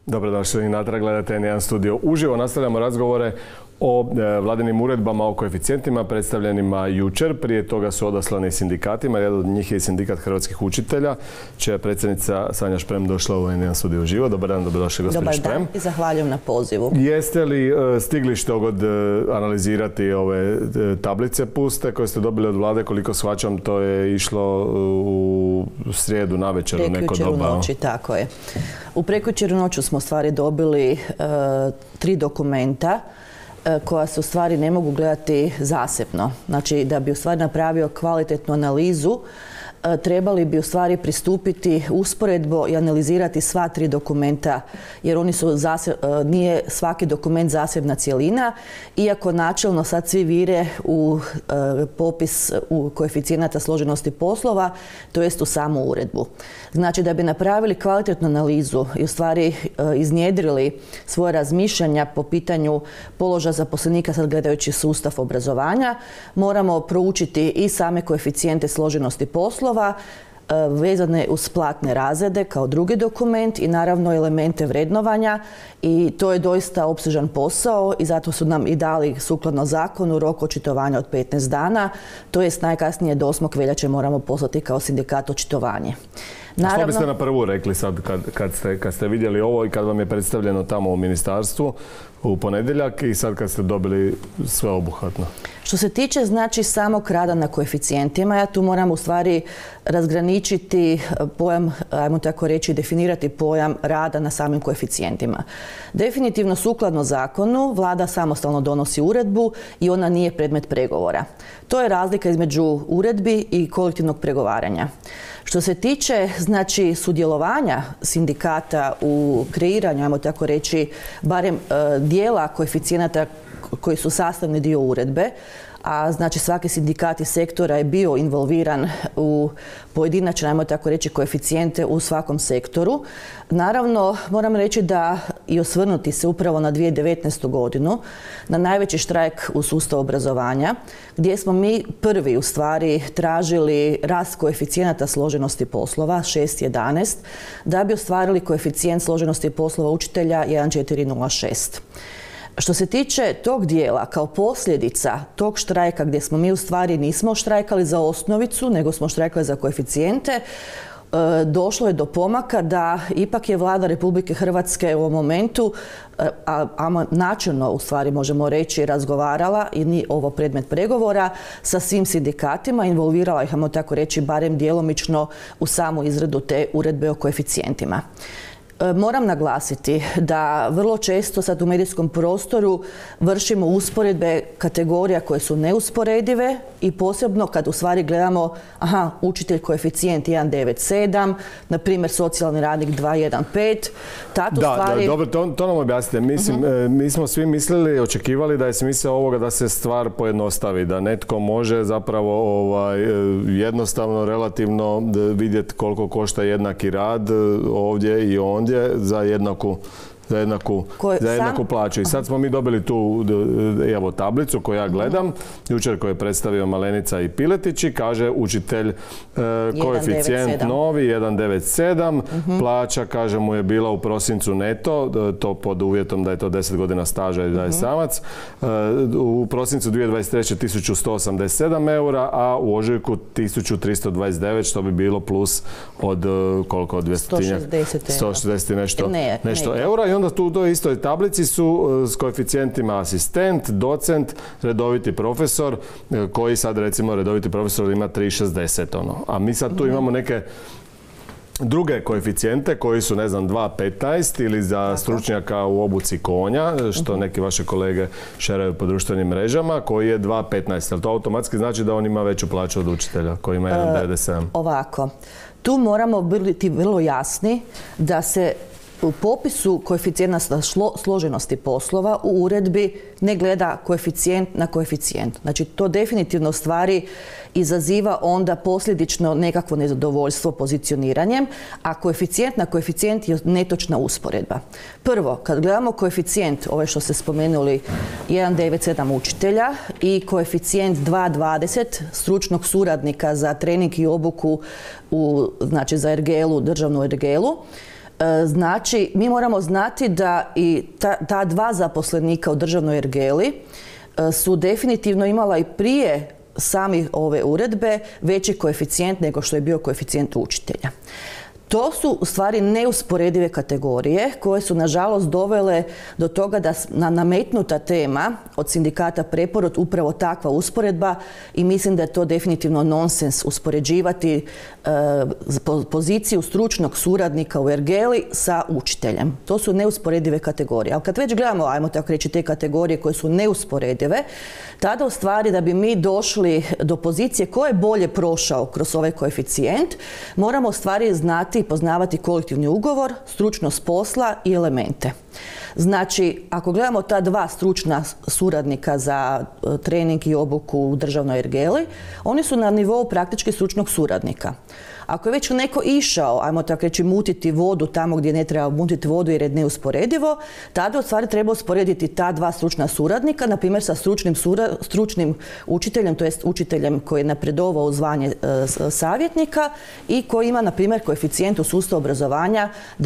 Dobrodošli natrag, gledate N1 studio uživo. Nastavljamo razgovore o vladinim uredbama o koeficijentima predstavljenima jučer. Prije toga su odaslani sindikatima. Jedan od njih je i sindikat hrvatskih učitelja, čija je predsjednica Sanja Šprem došla u N1 studio uživo. Dobar dan, dobrodošli gospođo Šprem. Dobar dan i zahvaljujem na pozivu. Jeste li stigli što god analizirati ove tablice puste koje ste dobili od vlade? Koliko shvaćam, to je išlo u srijedu navečer u neko doba. Prekjučer u noći, tako je. U prekjučer u noću smo u stvari dobili 3 dokumenta koja se u stvari ne mogu gledati zasebno. Znači, da bi u stvari napravio kvalitetnu analizu, trebali bi u stvari pristupiti usporedbo i analizirati sva 3 dokumenta, jer oni su nije svaki dokument zasebna cjelina, iako načelno sad svi vire u popis koeficijenata složenosti poslova, to jest u samu uredbu. Znači, da bi napravili kvalitetnu analizu i u stvari iznjedrili svoje razmišljanja po pitanju položaja zaposlenika, sad gledajući sustav obrazovanja, moramo proučiti i same koeficijente složenosti poslova, vezane uz platne razrede kao drugi dokument i naravno elemente vrednovanja, i to je doista opsežan posao i zato su nam i dali sukladno zakonu rok očitovanja od 15 dana, to jest najkasnije do 8. veljače moramo poslati kao sindikat očitovanje. Naravno, što biste na prvu rekli sad kad ste vidjeli ovo i kad vam je predstavljeno tamo u ministarstvu u ponedjeljak i sad kad ste dobili sve obuhvatno? Što se tiče znači samog rada na koeficijentima, ja tu moram u stvari razgraničiti pojam, ajmo tako reći, definirati pojam rada na samim koeficijentima. Definitivno sukladno zakonu vlada samostalno donosi uredbu i ona nije predmet pregovora. To je razlika između uredbi i kolektivnog pregovaranja. Što se tiče znači sudjelovanja sindikata u kreiranju, ajmo tako reći, barem dijela koeficijenata koji su sastavni dio uredbe, a znači svaki sindikat iz sektora je bio involviran u pojedinačne, ajmo tako reći, koeficijente u svakom sektoru. Naravno, moram reći da i osvrnuti se upravo na 2019. godinu, na najveći štrajk u sustavu obrazovanja, gdje smo mi prvi u stvari tražili rast koeficijenata složenosti poslova 6.11, da bi ostvarili koeficijent složenosti poslova učitelja 1.406. Što se tiče tog dijela, kao posljedica tog štrajka gdje smo mi u stvari nismo štrajkali za osnovicu, nego smo štrajkali za koeficijente, došlo je do pomaka da ipak je vlada Republike Hrvatske u ovom momentu, a načelno u stvari možemo reći, razgovarala i nije ovo predmet pregovora sa svim sindikatima, involvirala ih, ajmo tako reći, barem djelomično u samu izradu te uredbe o koeficijentima. Moram naglasiti da vrlo često sad u medijskom prostoru vršimo usporedbe kategorija koje su neusporedive i posebno kad u stvari gledamo učitelj koeficijent 1.97, na primjer socijalni radnik 2.15. Dobro, to nam objasnite. Mi smo svi mislili i očekivali da je smisao ovoga da se stvar pojednostavi, da netko može zapravo jednostavno, relativno vidjeti koliko košta jednaki rad ovdje i ondje za jednaku plaću. I sad smo mi dobili tu tablicu koju ja gledam, jučer koju je predstavio Malenica i Piletić, i kaže učitelj koeficijent novi 1.97, plaća, kaže, mu je bila u prosincu neto, to pod uvjetom da je to 10 godina staža i da je samac, u prosincu 2023. 1.187 eura, a u ožujku 1.329, što bi bilo plus od koliko? 160 nešto eura. I onda tu u toj istoj tablici su s koeficijentima asistent, docent, redoviti profesor, koji sad recimo redoviti profesor ima 3.60. A mi sad tu imamo neke druge koeficijente koji su, ne znam, 2.15 ili za stručnjaka u obuci konja, što neki vaše kolege šeraju po društvenim mrežama, koji je 2.15. Ali to automatski znači da on ima veću plaću od učitelja koji ima 1.97. Ovako, tu moramo biti vrlo jasni da se u popisu koeficijenata složenosti poslova u uredbi ne gleda koeficijent na koeficijent. Znači, to definitivno stvari izaziva onda posljedično nekakvo nezadovoljstvo pozicioniranjem, a koeficijent na koeficijent je netočna usporedba. Prvo, kad gledamo koeficijent, ove što ste spomenuli, 1.97 učitelja i koeficijent 2.20 stručnog suradnika za trening i obuku znači za ergelu, državnu ergelu, Znači, mi moramo znati da i ta dva zaposlenika u državnoj ergeli su definitivno imala i prije sami ove uredbe veći koeficijent nego što je bio koeficijent učitelja. To su u stvari neusporedive kategorije koje su nažalost dovele do toga da nametnuta tema od sindikata Preporod upravo takva usporedba i mislim da je to definitivno nonsens uspoređivati poziciju stručnog suradnika u ergeli sa učiteljem. To su neusporedive kategorije. Ali kad već gledamo, ajmo tako reći, te kategorije koje su neusporedive, tada u stvari da bi mi došli do pozicije ko je bolje prošao kroz ovaj koeficijent, moramo u stvari znati i poznavati kolektivni ugovor, stručnost posla i elemente. Znači, ako gledamo ta dva stručna suradnika za trening i obuku u državnoj ergeli, oni su na nivou praktički stručnog suradnika. Ako je već neko išao, ajmo tako reći, mutiti vodu tamo gdje ne treba mutiti vodu jer je neusporedivo, tada u stvari treba usporediti ta dva stručna suradnika, na primjer sa stručnim učiteljem, to jest učiteljem koji je napredovao u zvanje savjetnika i koji ima, na primjer, koeficijent u sustavu obrazovanja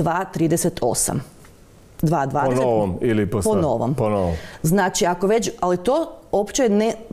2,38. 2,20. Po novom ili po novom. Po novom. Znači, ako već, ali to uopće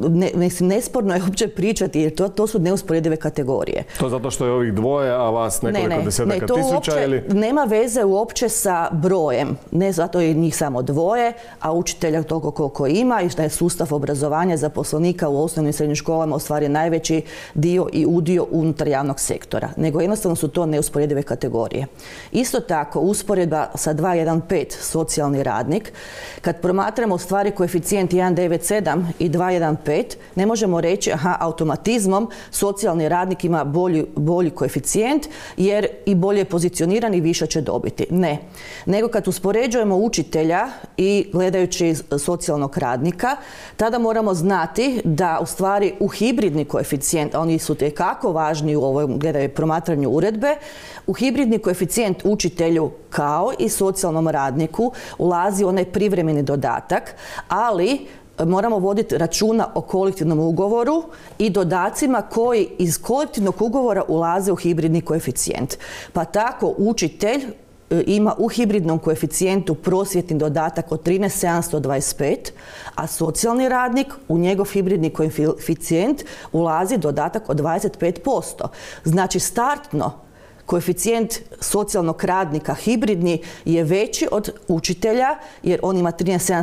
nesporno je uopće pričati jer to su neusporedive kategorije. To zato što je ovih dvoje, a vas nekoliko desetaka tisuća ili? Nema veze uopće sa brojem. Ne zato je njih samo dvoje, a učitelja toliko koliko ima i što je sustav obrazovanja zaposlenika u osnovnim i srednjim školama u stvari najveći dio i udio unutar javnog sektora. Nego jednostavno su to neusporedive kategorije. Isto tako, usporedba sa 2,15 socijalni radnik, kad promatramo u stvari koeficijent 1,97 i 2,15, ne možemo reći automatizmom socijalni radnik ima bolji koeficijent jer i bolje pozicioniran i više će dobiti. Ne. Nego kad uspoređujemo učitelja i gledajući socijalnog radnika, tada moramo znati da u stvari u hibridni koeficijent, oni su tekako važni u ovom promatranju uredbe, u hibridni koeficijent učitelju kao i socijalnom radniku ulazi onaj privremeni dodatak, ali moramo voditi računa o kolektivnom ugovoru i dodacima koji iz kolektivnog ugovora ulaze u hibridni koeficijent. Pa tako učitelj ima u hibridnom koeficijentu prosvjetni dodatak od 13.725, a socijalni radnik u njegov hibridni koeficijent ulazi dodatak od 25%. Znači startno koeficijent socijalnog radnika hibridni je veći od učitelja jer on ima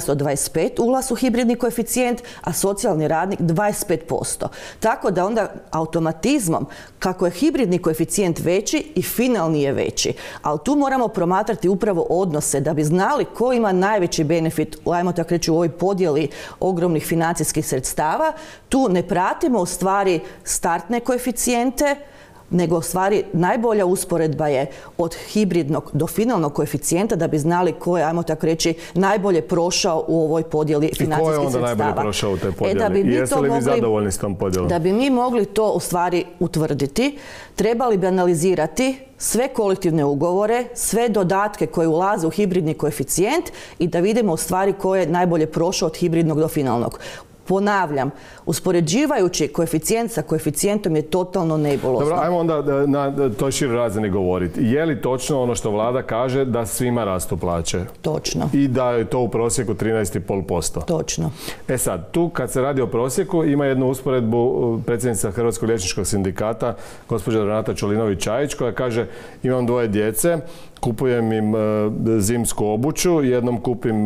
13.725 ulaz u hibridni koeficijent, a socijalni radnik 25%. Tako da onda automatizmom kako je hibridni koeficijent veći i finalni je veći. Ali tu moramo promatrati upravo odnose da bi znali ko ima najveći benefit, ajmo tako reći, u ovoj podjeli ogromnih financijskih sredstava. Tu ne pratimo u stvari startne koeficijente, nego u stvari najbolja usporedba je od hibridnog do finalnog koeficijenta da bi znali ko je, ajmo tako reći, najbolje prošao u ovoj podjeli financijskih sredstava. I ko je onda najbolje prošao u toj podjeli? I jeste li vi zadovoljni s tom podjelom? Da bi mi mogli to u stvari utvrditi, trebali bi analizirati sve kolektivne ugovore, sve dodatke koje ulaze u hibridni koeficijent i da vidimo u stvari ko je najbolje prošao od hibridnog do finalnog. Ponavljam, uspoređivajući koeficijent sa koeficijentom je totalno nebulozno. Dobro, ajmo onda na toj široj razini govoriti. Je li točno ono što vlada kaže da svima rastu plaće? Točno. I da je to u prosjeku 13,5%? Točno. E sad, tu kad se radi o prosjeku ima jednu usporedbu predsjednica Hrvatskog liječničkog sindikata, gospođa Renata Čolinović-Čajić, koja kaže imam dvoje djece, kupujem im zimsku obuću, jednom kupim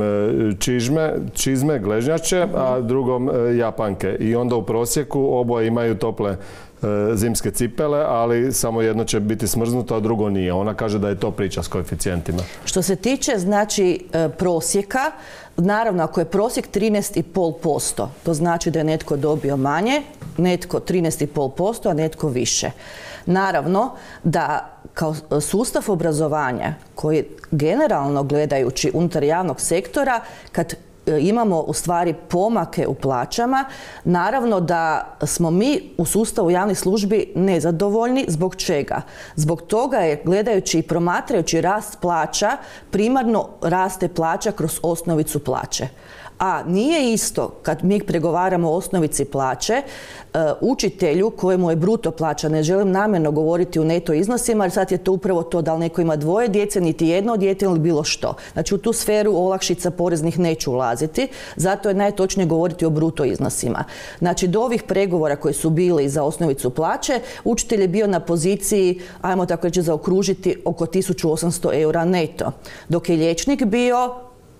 čizme, gležnjače, a drugom japanke. I onda u prosjeku oboje imaju tople zimske cipele, ali samo jedno će biti smrznuto, a drugo nije. Ona kaže da je to priča s koeficijentima. Što se tiče, znači, prosjeka, naravno, ako je prosjek 13,5%, to znači da je netko dobio manje, netko 13,5%, a netko više. Naravno da kao sustav obrazovanja koji generalno gledajući unutar javnog sektora, kad imamo u stvari pomake u plaćama, naravno da smo mi u sustavu javnih službi nezadovoljni. Zbog čega? Zbog toga je, gledajući i promatrajući rast plaća, primarno raste plaća kroz osnovicu plaće. A nije isto kad mi pregovaramo o osnovici plaće, učitelju kojemu je bruto plaća, ne želim namjerno govoriti u neto iznosima, jer sad je to upravo to da li neko ima 2 djece, niti 1 dijete ili bilo što. Znači u tu sferu olakšica poreznih neću ulaziti, zato je najtočnije govoriti o bruto iznosima. Znači do ovih pregovora koji su bili za osnovicu plaće, učitelj je bio na poziciji, ajmo tako reći zaokružiti, oko 1800 eura neto, dok je liječnik bio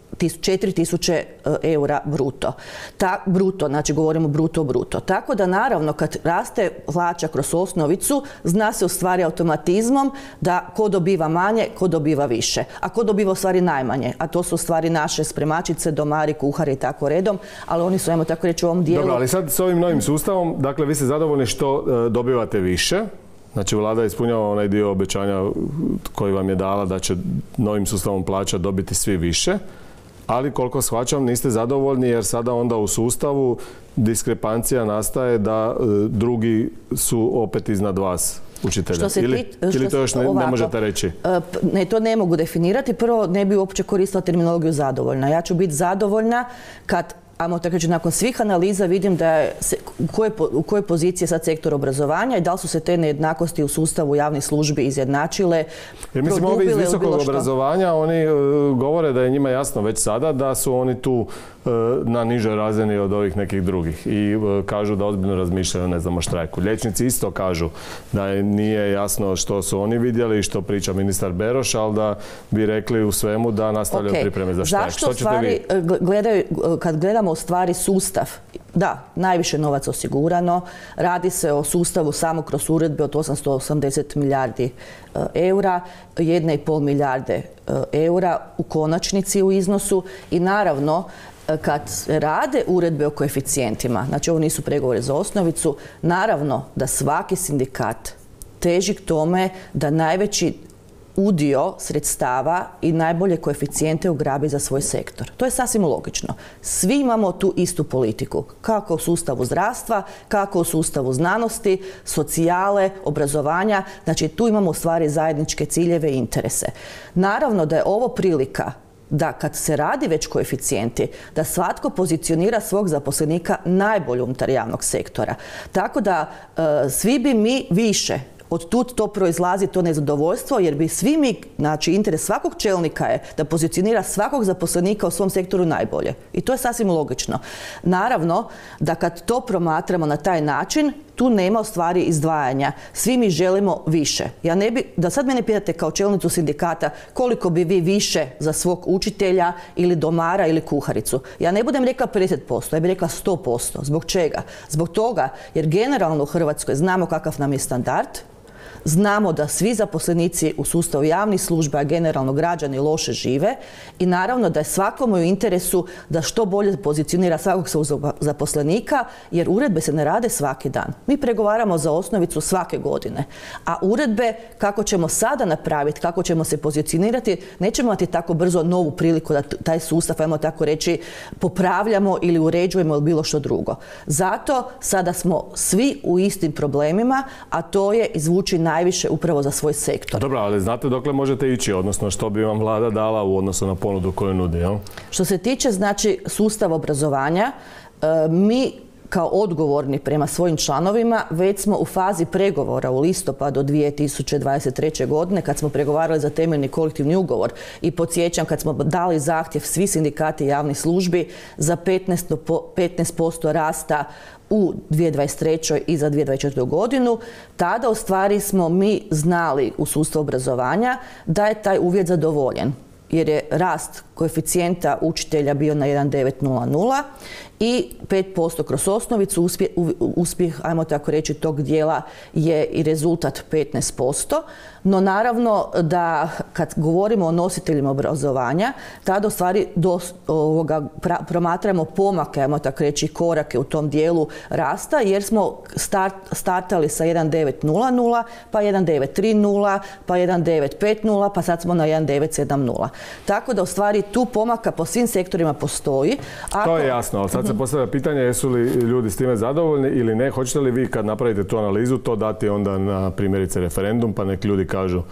4000 eura bruto. Bruto, znači govorimo bruto. Tako da naravno kad raste plaća kroz osnovicu, zna se u stvari automatizmom da ko dobiva manje, ko dobiva više. A ko dobiva u stvari najmanje. A to su u stvari naše spremačice, domari, kuhari i tako redom, ali oni su, ajmo tako reći, u ovom dijelu. Dobro, ali sad s ovim novim sustavom, dakle vi ste zadovoljni što dobivate više. Znači, vlada ispunjava onaj dio obećanja koji vam je dala da će novim sustavom plaća dobiti svi više. Ali koliko shvaćam niste zadovoljni jer sada onda u sustavu diskrepancija nastaje da drugi su opet iznad vas učitelja. Ili to još ne možete reći? Ne, to ne mogu definirati. Prvo, ne bi uopće koristila terminologiju zadovoljna. Ja ću biti zadovoljna kad, ajmo tako reći, nakon svih analiza vidim da je u kojoj poziciji je sad sektor obrazovanja i da li su se te nejednakosti u sustavu javnih službi izjednačile, jer mislim, ovi iz visokog obrazovanja, oni govore da je njima jasno već sada da su oni tu na nižoj razini od ovih nekih drugih i kažu da ozbiljno razmišljaju, ne znam, o štrajku. Liječnici isto kažu da nije jasno što su oni vidjeli i što priča ministar Beroš, ali da bi rekli u svemu da nastavljaju pripreme za štrajk. Zašto stvari kad gledamo u stvari sustav, da, najviše novac osigurano, radi se o sustavu samo kroz uredbe od 880 milijardi eura, 1,5 milijarde eura u konačnici u iznosu i naravno kad rade uredbe o koeficijentima, znači ovo nisu pregovori za osnovicu, naravno da svaki sindikat teži k tome da najveći udio sredstava i najbolje koeficijente ugrabi za svoj sektor. To je sasvim logično. Svi imamo tu istu politiku, kako u sustavu zdravstva, kako u sustavu znanosti, socijale, obrazovanja, znači tu imamo u stvari zajedničke ciljeve i interese. Naravno da je ovo prilika da kad se radi već koeficijenti, da svatko pozicionira svog zaposlenika najbolje unutar javnog sektora. Tako da svi bi mi više, od tud to proizlazi to nezadovoljstvo, jer bi svi mi, znači interes svakog čelnika je da pozicionira svakog zaposlenika u svom sektoru najbolje. I to je sasvim logično. Naravno da kad to promatramo na taj način, tu nema u stvari izdvajanja. Svi mi želimo više. Ja ne bi, da sad mene pitate kao čelnicu sindikata koliko bi vi više za svog učitelja ili domara ili kuharicu. Ja ne budem rekla 50%, ja bih rekla 100%. Zbog čega? Zbog toga jer generalno u Hrvatskoj znamo kakav nam je standard, znamo da svi zaposlenici u sustavu javnih služba, a generalno građani loše žive i naravno da je svakom u interesu da što bolje pozicionira svakog svog zaposlenika, jer uredbe se ne rade svaki dan. Mi pregovaramo za osnovicu svake godine, a uredbe kako ćemo sada napraviti, kako ćemo se pozicionirati, nećemo imati tako brzo novu priliku da taj sustav, ajmo tako reći, popravljamo ili uređujemo ili bilo što drugo. Zato sada smo svi u istim problemima, a to je izvući najviše upravo za svoj sektor. Dobro, ali znate dokle možete ići, odnosno što bi vam vlada dala u odnosu na ponudu koju nudi, jel? Što se tiče, znači, sustava obrazovanja, mi kao odgovorni prema svojim članovima već smo u fazi pregovora u listopadu 2023. godine kad smo pregovarali za temeljni kolektivni ugovor i podsjećam kad smo dali zahtjev svi sindikati javnih službi za 15% rasta u 2023. i za 2024. godinu, tada u stvari smo mi znali u sustavu obrazovanja da je taj uvjet zadovoljen, jer je rast koeficijenta učitelja bio na 1,900 i 5% kroz osnovicu. Uspjeh, ajmo tako reći, tog dijela je i rezultat 15%. No naravno da kad govorimo o nositeljima obrazovanja, tada u stvari promatramo pomake, ajmo tako reći, korake u tom dijelu rasta, jer smo startali sa 1,900, pa 1,930, pa 1,950, pa sad smo na 1,970. Tako da u stvari tu pomaka po svim sektorima postoji. To je jasno, ali sad se postavlja pitanje jesu li ljudi s time zadovoljni ili ne. Hoćete li vi kad napravite tu analizu to dati onda na primjerice referendum pa nek ljudi kažu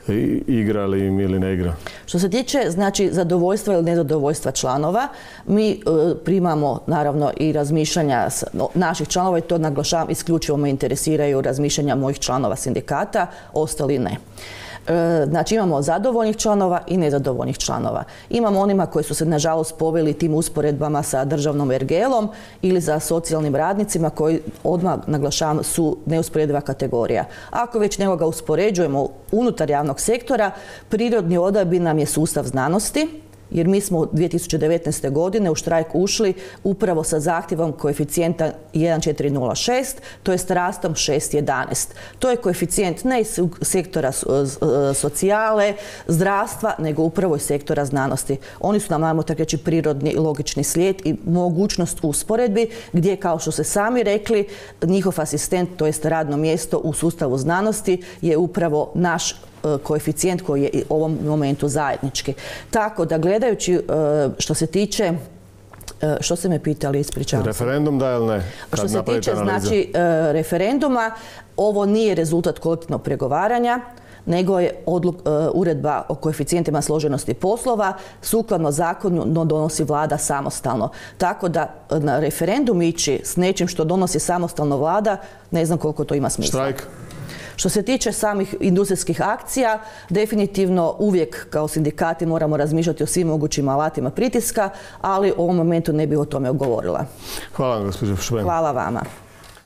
igra li im ili ne igra? Što se tiče znači zadovoljstva ili nezadovoljstva članova, mi primamo naravno i razmišljanja naših članova i to naglašavam, isključivo me interesiraju razmišljanja mojih članova sindikata, ostali ne. Znači imamo zadovoljnih članova i nezadovoljnih članova. Imamo onima koji su se nažalost poveli tim usporedbama sa državnom ergelom ili za socijalnim radnicima koji odmah naglašavam su neusporediva kategorija. Ako već nekoga uspoređujemo unutar javnog sektora, prirodni odabir nam je sustav znanosti, jer mi smo 2019. godine u štrajk ušli upravo sa zahtjevom koeficijenta 1,406, to jest rastom 6,11. To je koeficijent ne iz sektora socijale, zdravstva, nego upravo iz sektora znanosti. Oni su nam, ajmo tako reći, prirodni logični slijed i mogućnost usporedbi gdje, kao što ste sami rekli, njihov asistent, to jest radno mjesto u sustavu znanosti je upravo naš koeficijent koji je u ovom momentu zajednički. Tako da gledajući što se tiče, što ste me pitali, ispričavam se. Referendum da ili ne? Što se tiče znači referenduma, ovo nije rezultat kolektivnog pregovaranja, nego je uredba o koeficijentima složenosti poslova, sukladno zakonu donosi vlada samostalno. Tako da na referendum ići s nečim što donosi samostalno vlada, ne znam koliko to ima smisla. Štrajk? Što se tiče samih industrijskih akcija, definitivno uvijek kao sindikati moramo razmišljati o svim mogućim alatima pritiska, ali u ovom momentu ne bih o tome govorila. Hvala vam, gospođo Šben. Hvala vama.